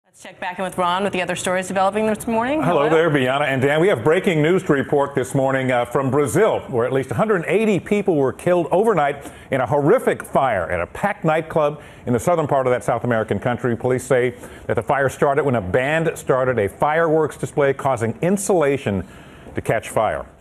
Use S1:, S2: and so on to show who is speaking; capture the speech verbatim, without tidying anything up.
S1: Let's check back in with Ron with the other stories developing this morning.
S2: Hello, Hello there, Bianna and Dan. We have breaking news to report this morning uh, from Brazil, where at least one hundred eighty people were killed overnight in a horrific fire at a packed nightclub in the southern part of that South American country. Police say that the fire started when a band started a fireworks display, causing insulation to catch fire.